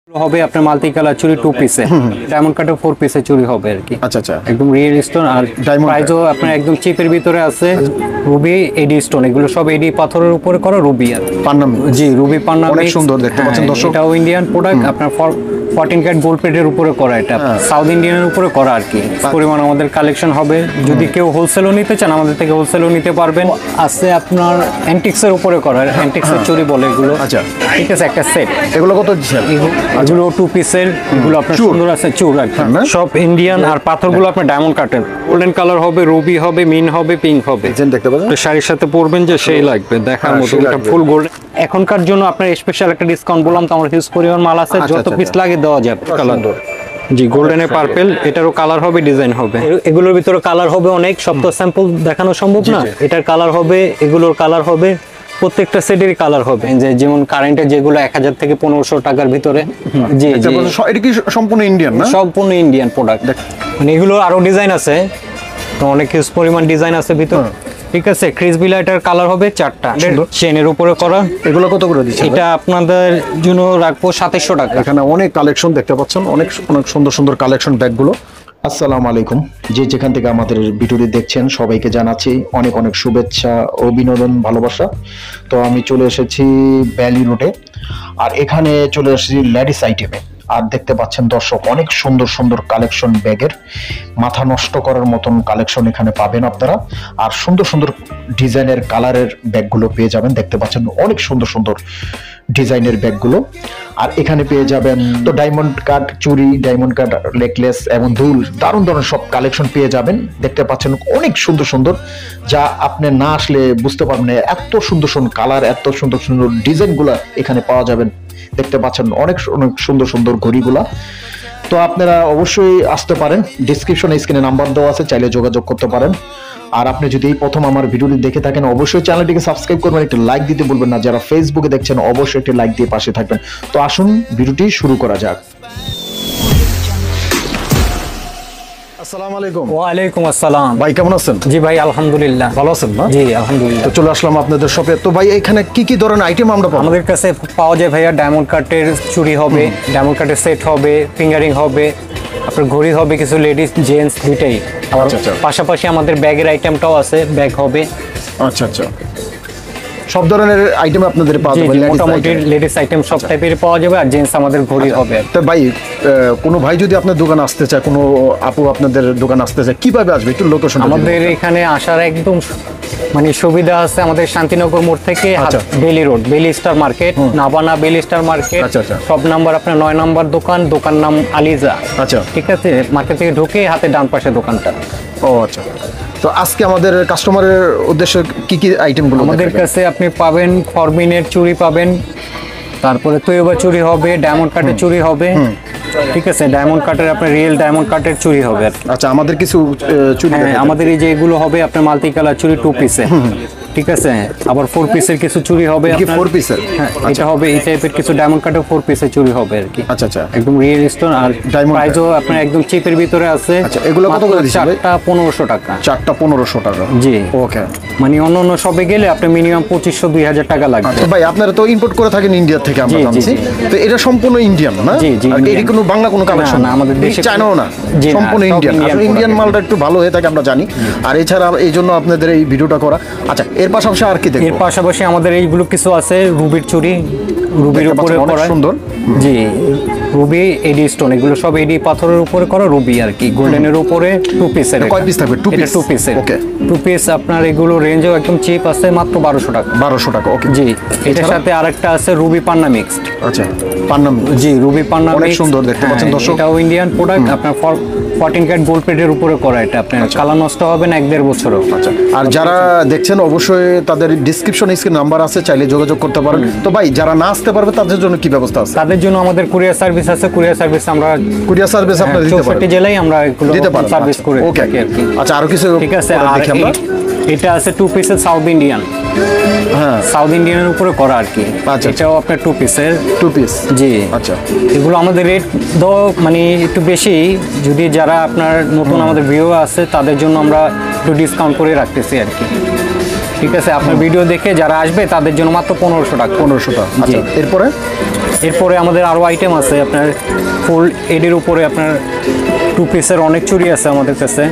হবে আপনার multi colour চুড়ি 2 পিসে ডায়মন্ড কাটের 4 পিসে চুড়ি হবে আর কি। আচ্ছা আচ্ছা, একদম রিয়েল স্টোন আর প্রাইসও আপনার একদম চিপের ভিতরে আছে। রুবি এডি স্টোন, এগুলো সব এডি পাথরের উপরে করা রুবি আর পান্নাম। জি রুবি পান্নাম, অনেক সুন্দর দেখতে পাচ্ছেন দর্শক। এটাও ইন্ডিয়ান প্রোডাক্ট, আপনার 14 ক্যারেট গোল্ড প্লেটের উপরে করা, এটা সাউথ ইন্ডিয়ানের উপরে করা আর কি। পরিমাণ আমাদের কালেকশন হবে, যদি কেউ হোলসেলও নিতে চান আমাদের থেকে হোলসেলও নিতে পারবেন। আছে আপনার অ্যান্টিক্সের উপরে করা, অ্যান্টিক্সের চুড়ি বলে এগুলো। আচ্ছা ঠিক আছে, একটা সেট। এগুলো কত দিচ্ছেন? এগুলো 2 পিসের, এগুলো আপনার সুন্দর আছে চুর আর কি, সব ইন্ডিয়ান। আর পাথরগুলো আপনার ডায়মন্ড কাটের, গোল্ডেন কালার হবে, রুবি হবে, মিন হবে, পিঙ্ক হবে। দেখতে পাচ্ছেন শাড়ির সাথে পরবেন যে সেই লাগবে দেখার মতো, এটা ফুল গোল্ড। এখনকার জন্য আপনার স্পেশাল একটা ডিসকাউন্ট বললাম তো, আমার হিউজ পরিমাণ মাল আছে, যত পিস লাগে দেওয়া যাবে। কালার জি গোল্ডেন এর পার্পল, এটারও কালার হবে, ডিজাইন হবে। এগুলোর ভিতরে কালার হবে অনেক, সব তো স্যাম্পল দেখানো সম্ভব না। এটার কালার হবে, এগুলোর কালার হবে, প্রত্যেকটা সেটেরই কালার হবে। যেমন কারেন্টের যেগুলো 1000 থেকে 1500 টাকার ভিতরে। জি জি, এটা কি সম্পূর্ণ ইন্ডিয়ান না? সম্পূর্ণ ইন্ডিয়ান প্রোডাক্ট। মানে এগুলো আরো ডিজাইন আছে, তো অনেক হিউজ পরিমাণ ডিজাইন আছে ভিতর। ঠিক আছে, ক্রিসবি লাইটার কালার হবে 4টা, চেনের উপরে করা। এগুলো কত করে দিচ্ছেন? এটা আপনাদের জন্য রাখবো 2700 টাকা। এখানে অনেক কালেকশন দেখতে পাচ্ছেন, অনেক অনেক সুন্দর সুন্দর কালেকশন ব্যাগগুলো। আসসালামু আলাইকুম, যে যেখান থেকে আমাদের ভিডিওটি দেখছেন সবাইকে জানাচ্ছি অনেক অনেক শুভেচ্ছা, অভিনন্দন, ভালোবাসা। তো আমি চলে এসেছি ব্যালি রোডে, আর এখানে চলে এসেছি লেডিস আইটেমে। আর দেখতে পাচ্ছেন দর্শক, অনেক সুন্দর সুন্দর কালেকশন ব্যাগের, মাথা নষ্ট করার মতন কালেকশন এখানে পাবেন আপনারা। আর সুন্দর সুন্দর ডিজাইনের কালারের ব্যাগগুলো পেয়ে যাবেন। দেখতে পাচ্ছেন অনেক সুন্দর সুন্দর ডিজাইনের ব্যাগগুলো। আর এখানে পেয়ে যাবেন তো ডায়মন্ড কাট চুড়ি, ডায়মন্ড কাট নেকলেস এবং দুল, দারুণ দারুণ সব কালেকশন পেয়ে যাবেন। দেখতে পাচ্ছেন অনেক সুন্দর সুন্দর, যা আপনি না আসলে বুঝতে পারবেন না, এত সুন্দর সুন্দর কালার, এত সুন্দর সুন্দর ডিজাইনগুলো এখানে পাওয়া যাবেন। দেখতে পাচ্ছেন অনেক অনেক সুন্দর সুন্দর ঘড়িগুলা। তো আপনারা অবশ্যই আসতে পারেন, ডিসক্রিপশনে স্ক্রিনে নাম্বার দেওয়া আছে, চাইলে যোগাযোগ করতে পারেন। আর আপনি যদি এই প্রথম আমার ভিডিওটি দেখে থাকেন অবশ্যই চ্যানেলটিকে সাবস্ক্রাইব করবেন, একটু লাইক দিতে বলবেন না। যারা ফেসবুকে দেখছেন অবশ্যই একটি লাইক দিয়ে পাশে থাকবেন। তো আসুন ভিডিওটি শুরু করা যাক। আসসালামু আলাইকুম। ওয়ালাইকুম আসসালাম। ভাই কেমন আছেন? জি ভাই আলহামদুলিল্লাহ। ভালো আছেন না? জি আলহামদুলিল্লাহ। তো চলে আসলাম আপনাদের শপে। তো ভাই এখানে কি কি ধরনের আইটেম আমরা পাবো? আমাদের কাছে পাওয়া যায় ভাইয়া ডায়মন্ড কাটের চুড়ি হবে, ডায়মন্ড কাটের সেট হবে, ফিঙ্গারিং হবে, আপনার ঘড়ি হবে, কিছু লেডিস জেন্টস দুইটাই। আর পাশাপাশি আমাদের ব্যাগের আইটেমটাও আছে, ব্যাগ হবে। আচ্ছা আচ্ছা, সব ধরনের আইটেম আপনাদের পাওয়া যাবে? মোটামুটি লেডিস আইটেম সব টাইপের পাওয়া যাবে, আর জেন্টস আমাদের ঘড়ি হবে। তো ভাই কোনো ভাই যদি আপনার দোকান আসতে চায়, কোনো আপু আপনাদের দোকান আসতে চায়, কিভাবে আসবে একটু লোকেশন? আমাদের এখানে আসার একদম মানে সুবিধা আছে, আমাদের শান্তিনগর মোড় থেকে বেলি রোড, বেলি স্টার মার্কেট, নাভানা বেলি স্টার মার্কেট, সব নাম্বার আপনার 9 নাম্বার দোকান, দোকান নাম আলিজা। আচ্ছা ঠিক আছে, মার্কেট থেকে ঢুকে হাতে ডান পাশে দোকানটা। ও আচ্ছা, তো আজকে আমাদের কাস্টমারের উদ্দেশ্যে কি কি আইটেমগুলো? আমাদের কাছে আপনি পাবেন ফরমিনের চুড়ি পাবেন, তারপরে তৈবা চুড়ি হবে, ডায়মন্ড কাটের চুড়ি হবে। ঠিক আছে, ডায়মন্ড কাটের আপনার রিয়েল ডায়মন্ড কাটের চুড়ি হবে। আচ্ছা, আমাদের কিছু চুড়ি, আমাদের এই যে এগুলো হবে আপনার মাল্টি কালার চুড়ি 2 পিসে। ঠিক আছে, আবার 4 পিসের কিছু চুড়ি হবে। কি 4 পিসের? হ্যাঁ, এটা হবে এই টাইপের কিছু ডায়মন্ড কাটের 4 পিসের চুড়ি হবে আর কি। আচ্ছা আচ্ছা, একদম রিয়েল স্টোন আর প্রাইসও আপনার একদম চিপের ভিতরে আছে। আচ্ছা, এগুলো কত করে দিচ্ছেন? 4টা 1500 টাকা। 4টা 1500 টাকা। জি ওকে, মানে অন্য সবে গেলে আপনি মিনিমাম 2500-2000 টাকা লাগবে। আচ্ছা ভাই, আপনারা তো ইম্পোর্ট করে থাকেন ইন্ডিয়া থেকে, আমরা জানছি। তো এটা সম্পূর্ণ ইন্ডিয়ান না? জি জি, এটা কোনো বাংলা কোনো কালেকশন না, আমাদের দেশে চায়নাও না, সম্পূর্ণ ইন্ডিয়ান। আসলে ইন্ডিয়ান মালটা একটু ভালো হয়ে থাকে আমরা জানি, আর এছাড়া এই জন্য আপনাদের এই ভিডিওটা করা। আচ্ছা, এর পাশাপাশি আর কি দেখব? এর পাশাপাশি আমাদের এইগুলো কিছু আছে, রুবির চুড়ি, রুবির উপরে করা, সুন্দর। জি রুবি এডি স্টোন, এগুলো সব এডি পাথরের উপরে করা রুবি আর কি, গোল্ডেনের উপরে 2 পিসের। কয় পিস থাকবে? 2 পিসের। ওকে, 2 পিস আপনার এগুলো রেঞ্জও একদম চিপ আছে, মাত্র 1200 টাকা। 1200 টাকা, ওকে। জি, এটার সাথে আরেকটা আছে রুবি পান্না মিক্সড। আচ্ছা, পান্না, জি রুবি পান্না অনেক সুন্দর দেখতে পাচ্ছেন দর্শক। এটাও ইন্ডিয়ান প্রোডাক্ট, আপনার 14 ক্যারেট গোল্ড প্লেটের উপরে করা। এটা আপনার কালার নষ্ট হবে না 1-1.5 বছরও। আচ্ছা, আর যারা দেখছেন অবশ্যই তাদের ডিসক্রিপশনে স্ক্রিন নাম্বার আছে, চাইলে যোগাযোগ করতে পারেন। তো ভাই, যারা না আসতে পারবে তাদের জন্য কি ব্যবস্থা আছে? তাদের জন্য আমাদের কুরিয়ার সার্ভিস আছে। কুরিয়ার সার্ভিস আমরা আপনারা দিতে পারেন, 64 জেলায় আমরা এগুলো সার্ভিস করে ওকে থাকি আর কি। আচ্ছা, আর কিছু? ঠিক আছে, আর এটা আছে 2 পিসের সাউথ ইন্ডিয়ান। হ্যাঁ, সাউথ ইন্ডিয়ানের উপরে করা আর কি। এটাও আপনার 2 পিসের। 2 পিস, জি। আচ্ছা, এগুলো আমাদের রেট দাও মানে একটু বেশি, যদি যারা আপনার নতুন আমাদের ভিউ আছে তাদের জন্য আমরা একটু ডিসকাউন্ট করে রাখতেছি আর কি। ঠিক আছে, আপনার ভিডিও দেখে যারা আসবে তাদের জন্য মাত্র 1500 টাকা। 1500 টাকা। আচ্ছা, এরপরে এরপরে আমাদের আরো আইটেম আছে আপনার ফুল এডির উপরে আপনার 2 পিসের অনেক চুড়ি আছে আমাদের কাছে,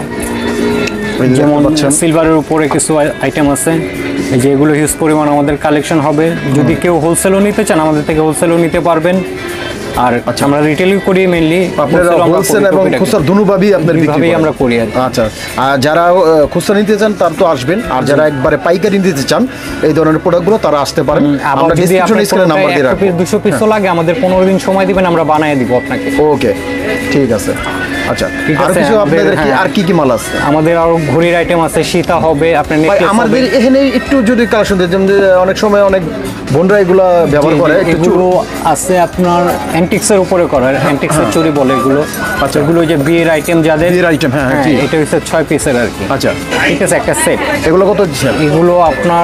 যেমন সিলভারের উপরে কিছু আইটেম আছে যেগুলো হিউজ পরিমাণ আমাদের কালেকশন হবে। যদি কেউ হোলসেলও নিতে চান আমাদের থেকে হোলসেলও নিতে পারবেন, আর আমরা রিটেলই করি মেইনলি। আপনারা হোলসেল এবং খুচরা দুটোভাবেই আপনাদের বিক্রি করেন? আমরা করি। আচ্ছা, আর যারা খুচরা নিতে চান তারা তো আসবেন, আর যারা একবারে পাইকারি নিতে চান এই ধরনের প্রোডাক্টগুলো তারা আসতে পারেন। আমরা ডেসক্রিপশনে স্ক্রিনে নাম্বার দিয়ে রাখবো। 200 পিসও লাগে আমাদের 15 দিন সময় দিবেন, আমরা বানিয়ে দিব আপনাকে। ওকে, ঠিক আছে। আচ্ছা, আর কিছু আপনাদের কি আর কি কি মাল আছে? আমাদের আরো ঘড়ির আইটেম আছে, সীতা হবে, আপনার নেকলেস। আমাদের এখানে একটু যদি কালেকশন দেন, যেমন অনেক সময় অনেক বোনরা এগুলো ব্যবহার করে, এগুলো আছে আপনার অ্যান্টিক্সের উপরে করা, অ্যান্টিক্সের চুড়ি বলে এগুলো। আচ্ছা, এগুলো যে বিয়ের আইটেম, যাদের বিয়ের আইটেম, হ্যাঁ জি, এটা হচ্ছে 6 পিসের আর কি। আচ্ছা, ঠিক আছে, একটা সেট। এগুলো কত দিচ্ছেন? এগুলো আপনার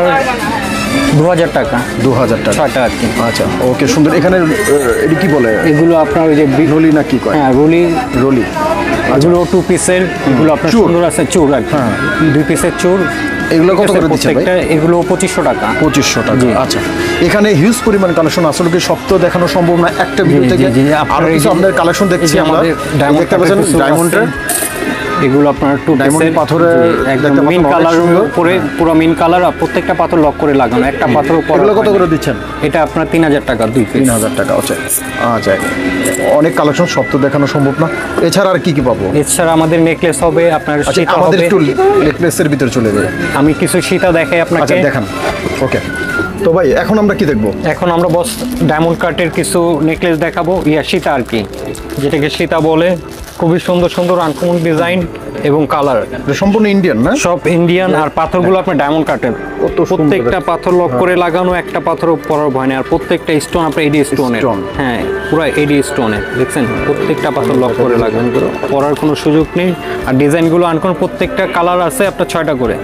2000 টাকা। 2000 টাকা, 6টা আর কি। আচ্ছা, ওকে, সুন্দর। এখানে এটি কি বলে? এগুলো আপনার ওই যে রোলি না কি কয়? হ্যাঁ, রোলি। এগুলো 2 পিসের, এগুলো আপনার সুন্দর আছে চুর আর কি। 2 পিসের চুর। এগুলো কত করে দিচ্ছেন ভাই? এগুলো 2500 টাকা। 2500 টাকা। আচ্ছা, এখানে হিউজ পরিমাণ কালেকশন, আসলে কি সব তো দেখানো সম্ভব না একটা ভিডিও থেকে। আর কিছু আপনাদের কালেকশন দেখছি আমরা, দেখতে পাচ্ছেন ডায়মন্ডের। এগুলো আপনার 2 ডায়মন্ড পাথরের একদম মিন কালারের উপরে, পুরো মিন কালার, আর প্রত্যেকটা পাথর লক করে লাগানো, একটা পাথর উপর। এগুলো কত করে দিচ্ছেন? এটা আপনার 3000 টাকা, 2 পিস। 3000 টাকা। আচ্ছা, আচ্ছা, অনেক কালেকশন, সব তো দেখানো সম্ভব না। এছাড়া আর কি কি পাবো? এছাড়া আমাদের নেকলেস হবে, আপনার সীতা আমাদের হবে। একটু নেকলেসের ভিতর চলে যাবে। আমি কিছু সীতা দেখাই আপনাকে। আচ্ছা, দেখান। ওকে, তো ভাই এখন আমরা কি দেখবো? এখন আমরা বস ডায়মন্ড কাটের কিছু নেকলেস দেখাবো, সীতা আর কি, যেটাকে সীতা বলে। খুবই সুন্দর সুন্দর আনকমন ডিজাইন এবং কালার, সম্পূর্ণ ইন্ডিয়ান না? সব ইন্ডিয়ান। আর পাথরগুলো আপনার ডায়মন্ড কাটের, প্রত্যেকটা পাথর লক করে লাগানো, একটা পাথর পরার ভয় নেই। আর প্রত্যেকটা স্টোন আপনার এডি স্টোনের। হ্যাঁ, পুরো এডি স্টোনের, দেখছেন? প্রত্যেকটা পাথর লক করে লাগানো, পরার কোনো সুযোগ নেই। আর ডিজাইনগুলো আনকমন, প্রত্যেকটা কালার আছে আপনার 6টা করে।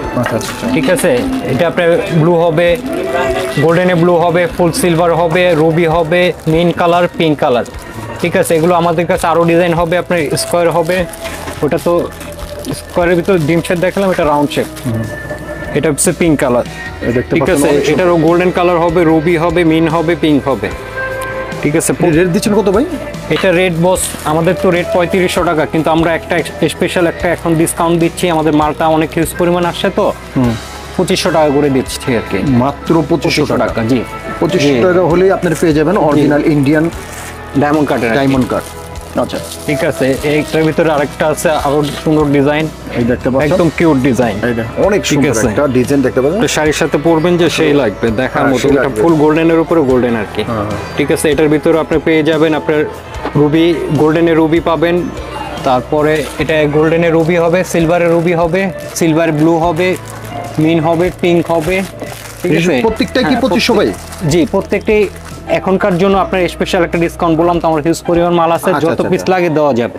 ঠিক আছে, এটা আপনার ব্লু হবে, গোল্ডেনে ব্লু হবে, ফুল সিলভার হবে, রুবি হবে, মেইন কালার, পিঙ্ক কালার। ঠিক আছে, এগুলো আমাদের কাছে আরো ডিজাইন হবে, আপনার স্কোয়ার হবে। ওটা তো স্কোয়ারের ভিতর ডিম শেপ দেখালাম, এটা রাউন্ড শেপ। এটা হচ্ছে পিঙ্ক কালার। ঠিক আছে, এটারও গোল্ডেন কালার হবে, রুবি হবে, মিন হবে, পিঙ্ক হবে। ঠিক আছে, রেট দিচ্ছেন কত ভাই? এটা রেট বস আমাদের তো রেট 3500 টাকা, কিন্তু আমরা একটা স্পেশাল একটা এখন ডিসকাউন্ট দিচ্ছি। আমাদের মালটা অনেক হিউজ পরিমাণ আসছে তো 2500 টাকা করে দিচ্ছি আর কি। মাত্র 2500 টাকা? জি, 2500 টাকা হলেই আপনারা পেয়ে যাবেন অরিজিনাল ইন্ডিয়ান ডায়মন্ড কাটের, ডায়মন্ড কাট। আচ্ছা, ঠিক আছে। এইটার ভিতরে আরেকটা আছে, আরো সুন্দর ডিজাইন। এই দেখতে পাচ্ছেন, একদম কিউট ডিজাইন, অনেক সুন্দর একটা ডিজাইন দেখতে পাচ্ছেন। শাড়ির সাথে পরবেন যে সেই লাগবে, দেখার মতো। এটা ফুল গোল্ডেনের উপরে গোল্ডেন আর কি। ঠিক আছে, এটার ভিতরে আপনি পেয়ে যাবেন আপনার রুবি, গোল্ডেনের রুবি পাবেন। তারপরে এটা গোল্ডেনের রুবি হবে, সিলভারের রুবি হবে, সিলভার ব্লু হবে, মিন হবে, পিঙ্ক হবে। ঠিক আছে, প্রত্যেকটা কি 2500 ভাই? জি, প্রত্যেকটি এখনকার জন্য আপনার স্পেশাল একটা ডিসকাউন্ট বললাম তো, আমার হিউজ পরিমাণ মাল আছে, যত পিস লাগে দেওয়া যাবে।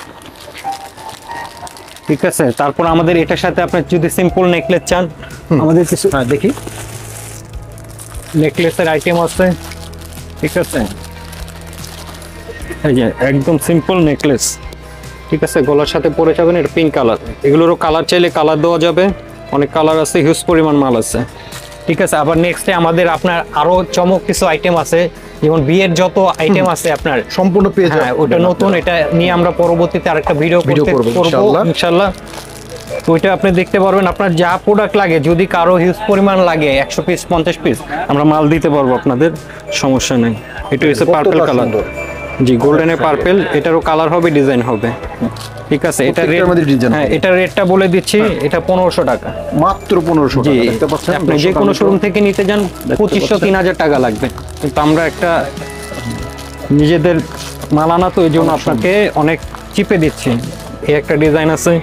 ঠিক আছে, তারপর আমাদের এটার সাথে আপনার যদি সিম্পল নেকলেস চান, আমাদের কিছু দেখি নেকলেসের আইটেম আছে। ঠিক আছে, এই যে একদম সিম্পল নেকলেস। ঠিক আছে, গলার সাথে পরে যাবেন, এটা পিঙ্ক কালার। এগুলোরও কালার চাইলে কালার দেওয়া যাবে, অনেক কালার আছে, হিউজ পরিমাণ মাল আছে। ঠিক আছে, আবার নেক্সটে আমাদের আপনার আরো চমক কিছু আইটেম আছে, যেমন বিয়ের যত আইটেম আছে আপনার সম্পূর্ণ পেয়ে যাবেন। ওটা নতুন, এটা নিয়ে আমরা পরবর্তীতে আরেকটা ভিডিও করব ইনশাআল্লাহ। তো ওইটা আপনি দেখতে পারবেন। আপনার যা প্রোডাক্ট লাগে, যদি কারো হিউজ পরিমাণ লাগে 100 পিস 50 পিস আমরা মাল দিতে পারবো আপনাদের, সমস্যা নেই। এটা হচ্ছে পার্পল কালার। জি, গোল্ডেনে পার্পল, এটারও কালার হবে, ডিজাইন হবে। ঠিক আছে, এটা রেট, হ্যাঁ এটা রেটটা বলে দিচ্ছি, এটা 1500 টাকা, মাত্র 1500 টাকা। দেখতে পাচ্ছেন, আপনি যে কোনো শোরুম থেকে নিতে যান 2500 3000 টাকা লাগবে, কিন্তু আমরা একটা নিজেদের মাল আনা তো, এই জন্য আপনাকে অনেক চিপে দিচ্ছি। এই একটা ডিজাইন আছে,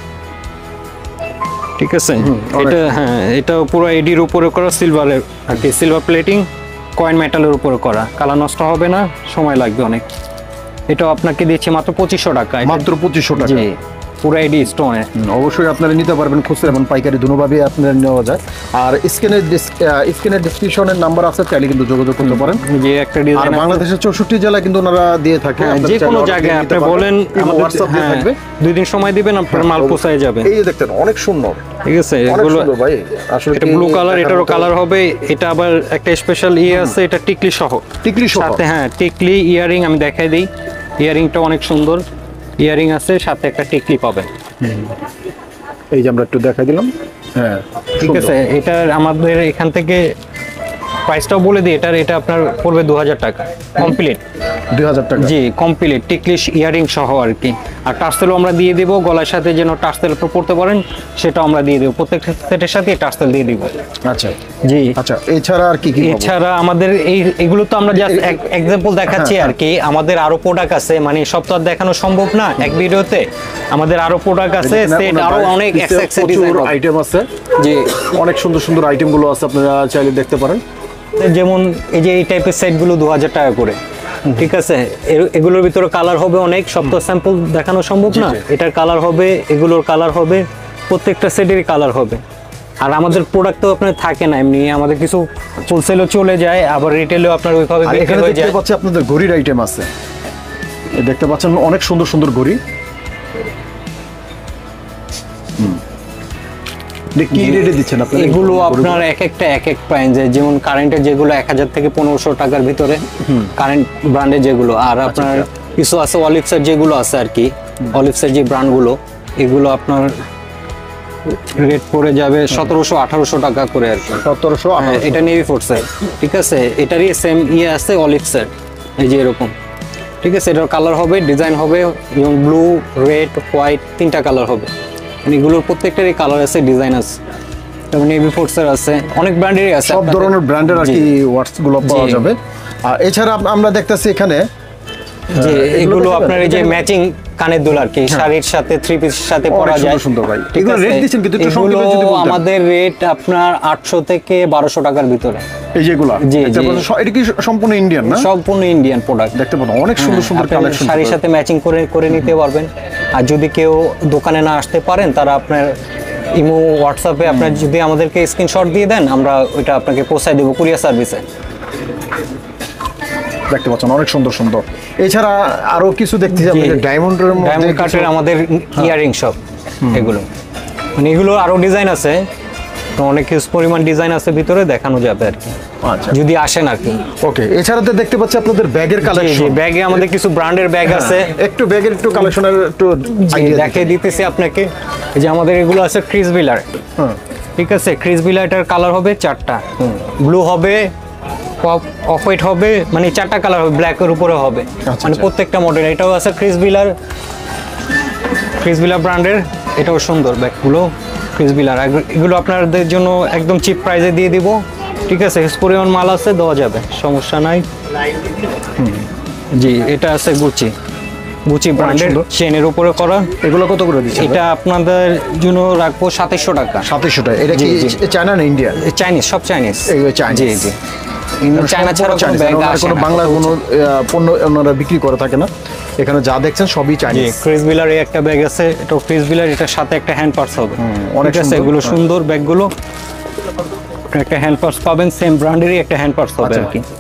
ঠিক আছে। এটা হ্যাঁ, এটা পুরো এডির উপরে করা, সিলভারের আর কি, সিলভার প্লেটিং, কয়েন মেটালের উপরে করা, কালার নষ্ট হবে না, সময় লাগবে অনেক। এটাও আপনাকে দিচ্ছি মাত্র 2500 টাকা। মাত্র 2500 টাকা। জি, পুরো এডি স্টোনে। অবশ্যই আপনারা নিতে পারবেন, খুচরা এবং পাইকারি দুটোভাবে আপনারা নেওয়া যায়। আর স্ক্রিনের ডেসক্রিপশনের নাম্বার আছে, চাইলে কিন্তু যোগাযোগ করতে পারেন। যে একটা ডিজাইন বাংলাদেশের 64 জেলায় কিন্তু ওনারা দিয়ে থাকে। যে কোনো জায়গায় আপনি বলেন, হোয়াটসঅ্যাপ দিয়ে থাকবে, 2 দিন সময় দিবেন আপনার মাল পৌঁছায় যাবে। এই যে দেখতেন অনেক সুন্দর, ঠিক আছে। অনেক সুন্দর ভাই, আসলে এটা ব্লু কালার, এটারও কালার হবে। এটা আবার একটা স্পেশাল আছে, এটা টিকলি সহ। টিকলি সহ সাথে হ্যাঁ টিকলি ইয়ারিং আমি দেখাই দিই। ইয়ারিংটা অনেক সুন্দর, ইয়ারিং আছে, সাথে একটা টিকলি পাবেন। এই যে আমরা একটু দেখাই দিলাম। হ্যাঁ ঠিক আছে। এটা আমাদের এখান থেকে প্রাইসটাও বলে দিই, এটা আপনার পড়বে 2000 টাকা কমপ্লিট। 2000 টাকা? জি কমপ্লিট, টিকলিশ ইয়ারিং সহ আর কি। আর টার্সেলও আমরা দিয়ে দেবো, গলার সাথে যেন টার্সেল পড়তে পারেন সেটাও আমরা দিয়ে দেবো, প্রত্যেকটা সেটের সাথে টার্সেল দিয়ে দিব। আচ্ছা জি। আচ্ছা, এছাড়া আর কি কি? এছাড়া আমাদের এগুলো তো আমরা জাস্ট এক্সাম্পল দেখাচ্ছি আর কি। আমাদের আরো প্রোডাক্ট আছে, মানে সব তো আর দেখানো সম্ভব না এক ভিডিওতে। আমাদের আরো প্রোডাক্ট আছে, সেট আরো অনেক আইটেম আছে। জি অনেক সুন্দর সুন্দর আইটেম গুলো আছে, আপনারা চাইলে দেখতে পারেন। যেমন এই যে এই টাইপের সেটগুলো 2000 টাকা করে। ঠিক আছে। এগুলোর ভিতরে কালার হবে অনেক, সব তো স্যাম্পল দেখানো সম্ভব না। এটার কালার হবে, এগুলোর কালার হবে, প্রত্যেকটা সেটেরই কালার হবে। আর আমাদের প্রোডাক্ট তো আপনার থাকে না এমনি, আমাদের কিছু হোলসেলও চলে যায়, আবার রিটেলও আপনার ওইভাবে বিক্রি হয়ে যায়। দেখতে পাচ্ছি আপনাদের ঘড়ির আইটেম আছে, দেখতে পাচ্ছেন অনেক সুন্দর সুন্দর ঘড়ি। কি রেটে দিচ্ছেন আপনারা? এগুলো আপনার এক একটা এক এক প্রাইসে, যেমন কারেন্টের যেগুলো 1000 থেকে 1500 টাকার ভিতরে, কারেন্ট ব্র্যান্ডের যেগুলো। আর আপনার কিছু আছে অলিভসের যেগুলো আছে আর কি, অলিভসের যে ব্র্যান্ডগুলো, এগুলো আপনার রেট পড়ে যাবে 1700-1800 টাকা করে আর কি। 1700? এটা নেভি ফোর্সের। ঠিক আছে। এটারই সেম আছে অলিভসের, এই যে এরকম। ঠিক আছে। এটার কালার হবে, ডিজাইন হবে, এবং ব্লু, রেড, হোয়াইট 3টা কালার হবে। এগুলোর প্রত্যেকটারই কালার আছে, ডিজাইন আছে। যেমন নেভি ফোর্সের আছে, অনেক ব্র্যান্ডেরই আছে, সব ধরনের ব্র্যান্ডের আর কি ওয়াটস গুলো পাওয়া যাবে। আর এছাড়া আমরা দেখতেছি এখানে যে এগুলো আপনার এই যে ম্যাচিং কানের দুল আর কি, শাড়ির সাথে 3 পিসের সাথে পরা যায়। সুন্দর ভাই। এগুলো রেট দিচ্ছেন কিন্তু একটু সংক্ষেপে যদি বলতেন। আমাদের রেট আপনার 800 থেকে 1200 টাকার ভিতরে। এই যেগুলো এটা কি সম্পূর্ণ ইন্ডিয়ান না? সম্পূর্ণ ইন্ডিয়ান প্রোডাক্ট। দেখতে পাবেন অনেক সুন্দর সুন্দর কালেকশন, শাড়ির সাথে ম্যাচিং করে নিতে পারবেন। আর যদি কেউ দোকানে না আসতে পারেন, তারা আপনার ইমো, হোয়াটসঅ্যাপে আপনার যদি আমাদেরকে স্ক্রিনশট দিয়ে দেন, আমরা ওইটা আপনাকে পৌঁছায় দেবো কুরিয়ার সার্ভিসে। দেখতে পাচ্ছেন অনেক সুন্দর সুন্দর। এছাড়া আরো কিছু দেখতে যাবেন, ডায়মন্ডের মধ্যে ডায়মন্ড কাটের আমাদের ইয়ারিং সব এগুলো, মানে এগুলো আরো ডিজাইন আছে, তো অনেক কিছু পরিমাণ ডিজাইন আছে ভিতরে, দেখানো যাবে আর কি। আচ্ছা, যদি আসেন আর কি। ওকে। এছাড়া তো দেখতে পাচ্ছি আপনাদের ব্যাগের কালেকশন। ব্যাগে আমাদের কিছু ব্র্যান্ডের ব্যাগ আছে। একটু ব্যাগের একটু কালেকশনের একটু আইডিয়া দেখিয়ে দিতেছি আপনাকে। এই যে আমাদের এগুলো আছে ক্রিস বিলার। ঠিক আছে। ক্রিস বিলারটার কালার হবে 4টা, ব্লু হবে, অফ হোয়াইট হবে, মানে 4টা কালার হবে, ব্ল্যাকের উপরে হবে, মানে প্রত্যেকটা মডেল। এটাও আছে ক্রিস বিলার ব্র্যান্ডের, এটাও সুন্দর ব্যাগগুলো ক্রিস বিলার। এগুলো আপনাদের জন্য একদম চিপ প্রাইসে দিয়ে দিব। ঠিক আছে। পরিমাণ মাল আছে, দেওয়া যাবে, সমস্যা নাই। জি। এটা আছে গুচি ব্র্যান্ডের, চেনের উপরে করা। এগুলো কত করে দিচ্ছেন? এটা আপনাদের জন্য রাখবো 2700 টাকা। 2700 টাকা। এটা কি চায়না না ইন্ডিয়া? চাইনিজ, সব চাইনিজ। জি জি। চায়না ছাড়া কোনো বাংলা কোনো পণ্য ওনারা বিক্রি করে থাকে না। এখানে যা দেখছেন সবই চাইনিজ। ক্রিস বিলার একটা ব্যাগ আছে, এটা ক্রিস বিলার, এটার সাথে একটা হ্যান্ড পার্স হবে। অনেক আছে, এগুলো সুন্দর ব্যাগগুলো। একটা হ্যান্ড পার্স পাবেন, সেম ব্র্যান্ডেরই একটা হ্যান্ড পার্স হবে আর কি।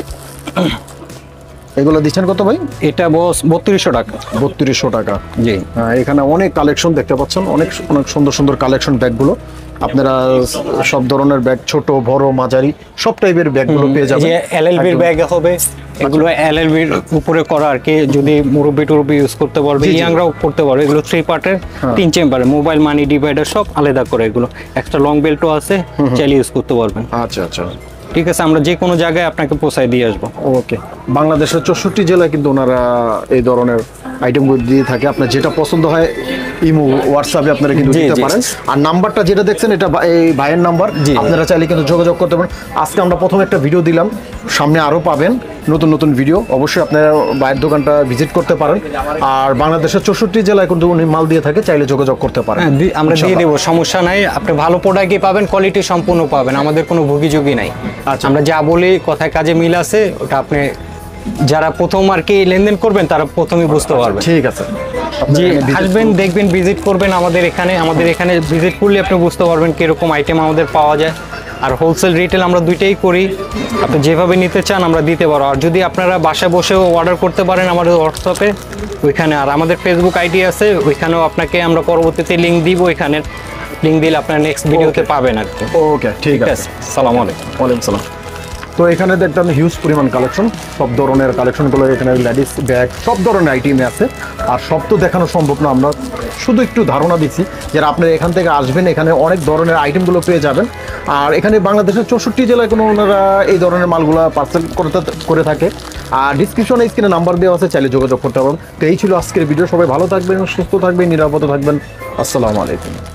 এগুলো দিচ্ছেন কত ভাই? এটা বস 3200 টাকা। 3200 টাকা। জি। এখানে অনেক কালেকশন দেখতে পাচ্ছেন, অনেক অনেক সুন্দর সুন্দর কালেকশন ব্যাগগুলো। আপনারা সব ধরনের ব্যাগ, ছোট বড় মাঝারি সব টাইপের ব্যাগগুলো পেয়ে যাবেন। যে এলএলবির ব্যাগ হবে, এগুলো এলএলবির উপরে করা আর কি, যদি মুরব্বি টুরব্বি ইউজ করতে পারবে, ইয়াংরাও করতে পারবে। এগুলো 3 পার্টের, 3 চেম্বারে, মোবাইল মানি ডিভাইডার সব আলাদা করে। এগুলো এক্সট্রা লং বেল্টও আছে, চাইলে ইউজ করতে পারবেন। আচ্ছা আচ্ছা। ঠিক আছে। আমরা যে কোনো জায়গায় আপনাকে পৌঁছায় দিয়ে আসবো। ওকে। বাংলাদেশের 64 জেলায় কিন্তু ওনারা এই ধরনের আইটেমগুলো দিয়ে থাকে। আপনার যেটা পছন্দ হয় ইমো, হোয়াটসঅ্যাপে আপনারা কিন্তু দিতে পারেন। আর নাম্বারটা যেটা দেখছেন, এটা এই ভাইয়ের নাম্বার, আপনারা চাইলে কিন্তু যোগাযোগ করতে পারেন। আজকে আমরা প্রথমে একটা ভিডিও দিলাম, সামনে আরও পাবেন নতুন নতুন ভিডিও। অবশ্যই আপনারা ভাইয়ের দোকানটা ভিজিট করতে পারেন। আর বাংলাদেশের 64 জেলায় কিন্তু উনি মাল দিয়ে থাকে, চাইলে যোগাযোগ করতে পারেন। আমরা দিয়ে দেবো, সমস্যা নাই। আপনি ভালো প্রোডাক্টই পাবেন, কোয়ালিটি সম্পূর্ণ পাবেন, আমাদের কোনো ভুগিযোগী নাই। আচ্ছা। আমরা যা বলি কথায় কাজে মিল আছে, ওটা আপনি যারা প্রথম আর কি লেনদেন করবেন তারা প্রথমেই বুঝতে পারবেন। ঠিক আছে। জি, আসবেন, দেখবেন, ভিজিট করবেন আমাদের এখানে ভিজিট করলে আপনি বুঝতে পারবেন কিরকম আইটেম আমাদের পাওয়া যায়। আর হোলসেল রিটেল আমরা দুইটাই করি, আপনি যেভাবে নিতে চান আমরা দিতে পারবো। আর যদি আপনারা বাসায় বসেও অর্ডার করতে পারেন আমাদের হোয়াটসঅ্যাপে ওইখানে, আর আমাদের ফেসবুক আইডি আছে, ওইখানেও আপনাকে আমরা পরবর্তীতে লিঙ্ক দিব, ওইখানে লিঙ্ক দিলে আপনারা নেক্সট ভিডিওতে পাবেন আর কি। ওকে, ঠিক আছে। সালাম আলাইকুম। ওয়ালাইকুম সালাম। তো এখানে দেখলাম হিউজ পরিমাণ কালেকশন, সব ধরনের কালেকশনগুলো এখানে, লেডিস ব্যাগ সব ধরনের আইটেম আছে। আর সব তো দেখানো সম্ভব না, আমরা শুধু একটু ধারণা দিচ্ছি যারা আপনারা এখান থেকে আসবেন, এখানে অনেক ধরনের আইটেমগুলো পেয়ে যাবেন। আর এখানে বাংলাদেশের 64 জেলায় কোনো ওনারা এই ধরনের মালগুলো পার্সেল করে থাকে। আর ডিসক্রিপশনে স্ক্রিনে নাম্বার দেওয়া আছে, চাইলে যোগাযোগ করতে পারবেন। তো এই ছিল আজকের ভিডিও। সবাই ভালো থাকবেন, সুস্থ থাকবেন, নিরাপদে থাকবেন। আসসালামু আলাইকুম।